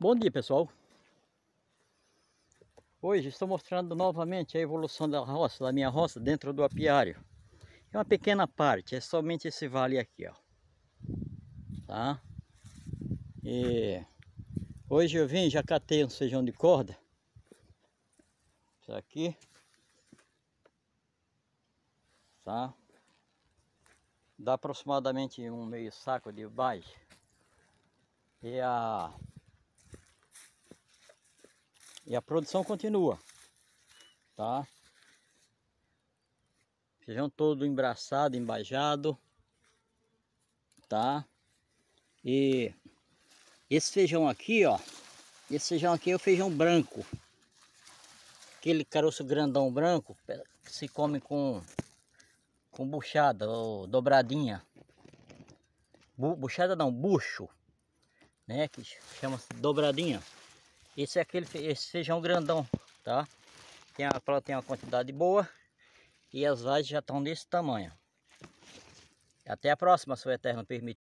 Bom dia, pessoal. Hoje estou mostrando novamente a evolução da roça, da minha roça dentro do apiário. É uma pequena parte, é somente esse vale aqui, ó. Tá? E hoje eu vim, já catei um feijão de corda. Isso aqui. Tá? Dá aproximadamente um meio saco de bage. E a produção continua, tá? Feijão todo embraçado, embajado, tá? E esse feijão aqui, ó, esse feijão aqui é o feijão branco. Aquele caroço grandão branco que se come com buchada ou dobradinha. Buchada não, bucho, né? Que chama-se dobradinha. Esse é esse feijão grandão, tá? A planta tem uma quantidade boa e as vagens já estão desse tamanho. Até a próxima, se o Eterno permitir.